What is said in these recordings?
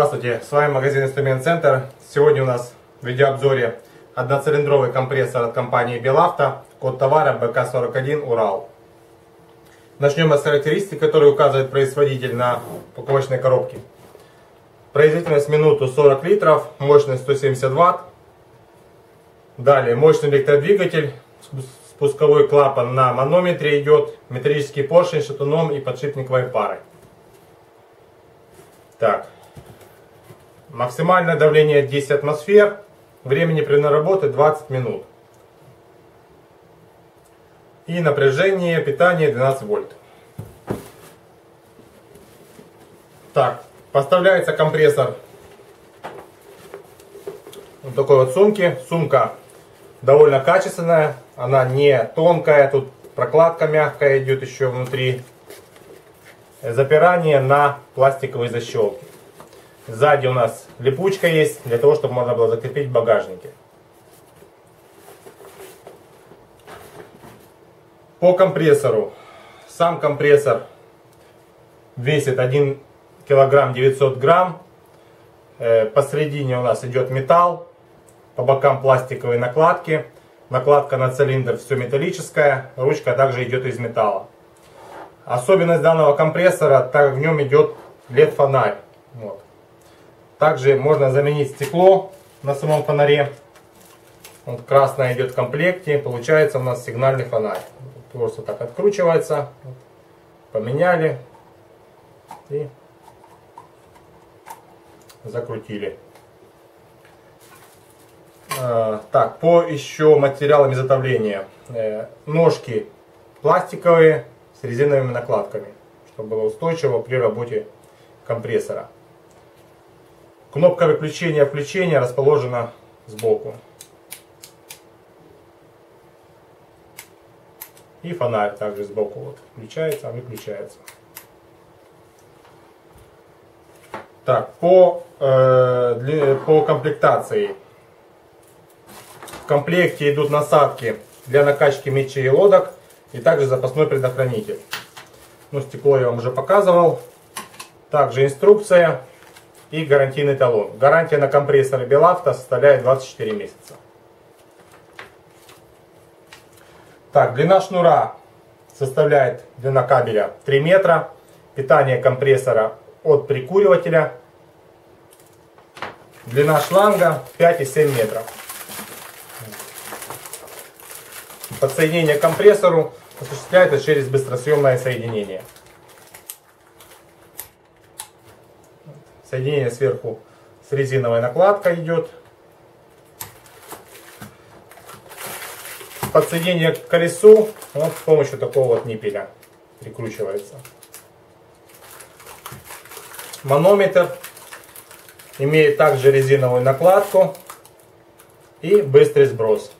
Здравствуйте, с вами магазин Инструмент Центр. Сегодня у нас в видеообзоре одноцилиндровый компрессор от компании Белавто, код товара БК41 Урал. Начнем мы с характеристик, которые указывает производитель на упаковочной коробке. Производительность в минуту 40 литров, мощность 170 Вт. Далее мощный электродвигатель, спусковой клапан на манометре идет, металлический поршень с шатуном и подшипниковой парой. Так. Максимальное давление 10 атмосфер, времени примерной работы 20 минут. И напряжение питания 12 вольт. Так, поставляется компрессор в такой вот сумке. Сумка довольно качественная, она не тонкая, тут прокладка мягкая идет еще внутри. Запирание на пластиковые защелки. Сзади у нас липучка есть, для того, чтобы можно было закрепить в багажнике. По компрессору. Сам компрессор весит 1 килограмм 900 грамм. Посередине у нас идет металл, по бокам пластиковые накладки. Накладка на цилиндр все металлическая, ручка также идет из металла. Особенность данного компрессора, так как в нем идет LED-фонарь. Вот. Также можно заменить стекло на самом фонаре. Вот красное идет в комплекте. Получается у нас сигнальный фонарь. Просто так откручивается. Поменяли. И закрутили. Так, по еще материалам изготовления. Ножки пластиковые с резиновыми накладками, чтобы было устойчиво при работе компрессора. Кнопка выключения и включения расположена сбоку. И фонарь также сбоку вот включается, выключается. Так, по комплектации. В комплекте идут насадки для накачки мечей и лодок. И также запасной предохранитель. Ну, стекло я вам уже показывал. Также инструкция и гарантийный талон. Гарантия на компрессоры Белавто составляет 24 месяца. Так, длина шнура составляет, длина кабеля 3 метра. Питание компрессора от прикуривателя. Длина шланга 5,7 метров. Подсоединение к компрессору осуществляется через быстросъемное соединение. Соединение сверху с резиновой накладкой идет. Подсоединение к колесу вот с помощью такого вот ниппеля прикручивается. Манометр имеет также резиновую накладку и быстрый сброс.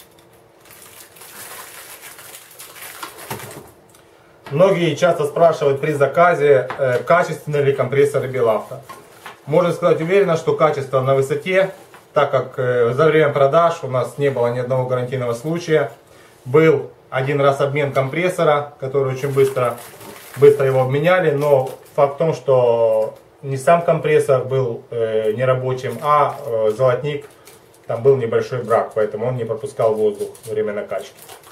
Многие часто спрашивают при заказе, качественный ли компрессор Белавто. Можно сказать уверенно, что качество на высоте, так как за время продаж у нас не было ни одного гарантийного случая. Был один раз обмен компрессора, который очень быстро его обменяли, но факт в том, что не сам компрессор был нерабочим, а золотник, там был небольшой брак, поэтому он не пропускал воздух во время накачки.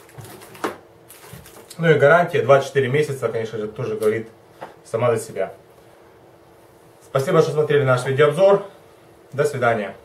Ну и гарантия 24 месяца, конечно же, тоже говорит сама за себя. Спасибо, что смотрели наш видеообзор. До свидания.